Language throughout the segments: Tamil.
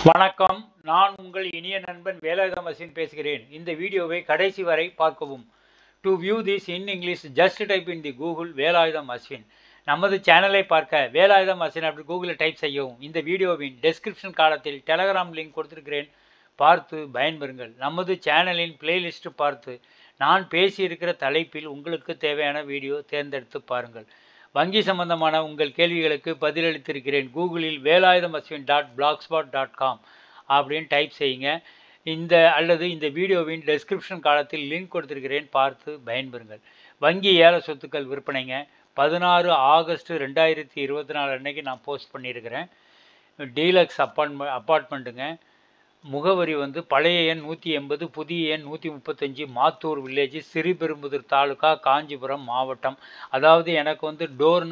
வணக்கம். நான் உங்கள் இனிய நண்பன் வேலாயுதம் அஸ்வின் பேசுகிறேன். இந்த வீடியோவை கடைசி வரை பார்க்கவும். To view this in English just type in the Google Velayutham Ashwin. நமது சேனலை பார்க்க வேலாயுதம் அஸ்வின் அப்படி கூகுளில் டைப் செய்யவும். இந்த வீடியோவின் டெஸ்கிரிப்ஷன் காலத்தில் டெலகிராம் லிங்க் கொடுத்திருக்கிறேன், பார்த்து பயன்பெறுங்கள். நமது சேனலின் பிளேலிஸ்ட் பார்த்து நான் பேசியிருக்கிற தலைப்பில் உங்களுக்கு தேவையான வீடியோ தேர்ந்தெடுத்து பாருங்கள். வங்கி சம்பந்தமான உங்கள் கேள்விகளுக்கு பதிலளித்திருக்கிறேன். கூகுளில் வேலாயுதம் அஸ்வின் .blogspot.com அப்படின்னு டைப் செய்யுங்க. அல்லது இந்த வீடியோவின் டெஸ்கிரிப்ஷன் காலத்தில் லிங்க் கொடுத்திருக்கிறேன், பார்த்து பயன்பெறுங்கள். வங்கி ஏல சொத்துக்கள் விற்பனைங்க. 16 ஆகஸ்ட் 2024 அன்னைக்கு நான் போஸ்ட் பண்ணியிருக்கிறேன். டீலக்ஸ் அப்பார்ட்மெண்ட்டுங்க. முகவரி பழைய எண் 180, புதிய எண் 135, மாத்தூர் வில்லேஜ், ஸ்ரீபெரும்புதூர் தாலுகா, காஞ்சிபுரம் மாவட்டம். அதாவது எனக்கு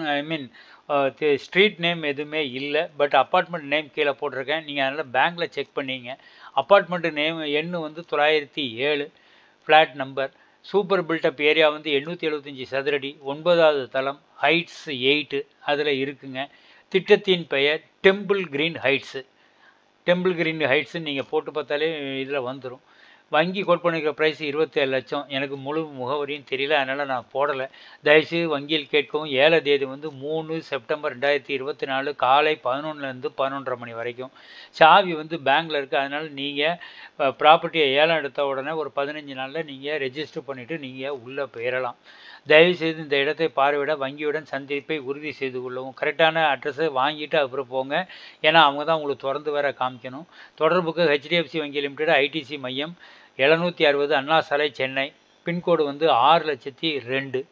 ஸ்ட்ரீட் நேம் எதுவுமே இல்லை, பட் அப்பார்ட்மெண்ட் நேம் கீழே போட்டிருக்கேன். நீங்கள் அதனால் பேங்க்கில் செக் பண்ணிங்க. அப்பார்ட்மெண்ட்டு நேம் எண் 907, flat number. Super built up area 875 சதுரடி, 9வது தளம், ஹைட்ஸ் 8 அதில் இருக்குங்க. திட்டத்தின் பெயர் temple green heights. Temple green ஹைட்ஸுன்னு நீங்கள் போட்டு பார்த்தாலே இதில் வந்துடும். வங்கி கோட் பண்ணிக்கிற ப்ரைஸ் 27 லட்சம். எனக்கு முழு முகவரியும் தெரியல, அதனால் நான் போடலை. தயவுசெய்து வங்கியில் கேட்கவும். ஏல தேதி 3 செப்டம்பர் 2024 காலை 11லேருந்து 11:30 மணி வரைக்கும். சாவி பேங்க்கில் இருக்குது. அதனால் நீங்கள் ப்ராப்பர்ட்டியை ஏலம் எடுத்த உடனே ஒரு 15 நாளில் நீங்கள் ரெஜிஸ்டர் பண்ணிவிட்டு நீங்கள் உள்ளே போயிடலாம். தயவுசெய்து இந்த இடத்தை பார்வையிட வங்கியுடன் சந்திப்பை உறுதி செய்து கொள்ளவும். கரெக்டான அட்ரஸை வாங்கிட்டு அப்புறம் போங்க, ஏன்னா அவங்க தான் உங்களுக்கு திறந்து வேற காமிக்கணும். தொடர்புக்கு HDFC வங்கி லிமிடெட், ITC மையம் 760 அண்ணா சாலை, சென்னை. பின்கோடு 6,02,000.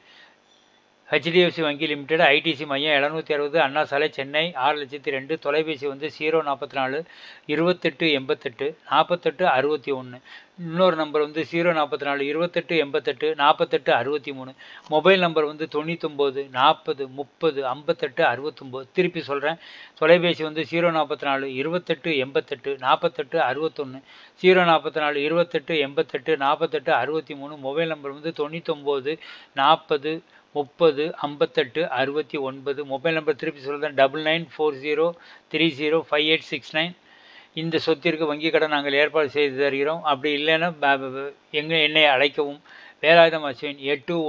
HDFC வங்கி லிமிடெட், ITC மையம் 760 அண்ணா சாலை, சென்னை 6,02,000. தொலைபேசி 044 28 88 48 61. இன்னொரு நம்பர் 044 28 88 48 63. Mobile number 99 40 30 58 69. திருப்பி சொல்கிறேன். தொலைபேசி 044 28 88 48 61. 044 28 88 48 63. Mobile number 99 40 30 58 69. மொபைல் நம்பர் திருப்பி சொல்கிறேன், 9940305869. இந்த சொத்திற்கு வங்கி கடன் நாங்கள் ஏற்பாடு செய்து தருகிறோம். அப்படி இல்லைன்னா என்னை அழைக்கவும். வேலாயுதம் அஸ்வின்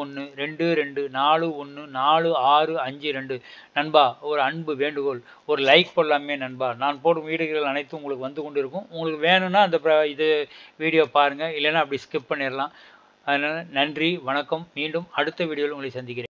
8122414652. நண்பா, ஒரு அன்பு வேண்டுகோள், ஒரு லைக் போடலாமே நண்பா. நான் போடும் வீடியோகள் அனைத்தும் உங்களுக்கு வந்து கொண்டு இருக்கும். உங்களுக்கு வேணும்னா இது வீடியோ பாருங்கள், இல்லைன்னா அப்படி ஸ்கிப் பண்ணிடலாம். அதனால் நன்றி, வணக்கம். மீண்டும் அடுத்த வீடியோவில் உங்களை சந்திக்கிறேன்.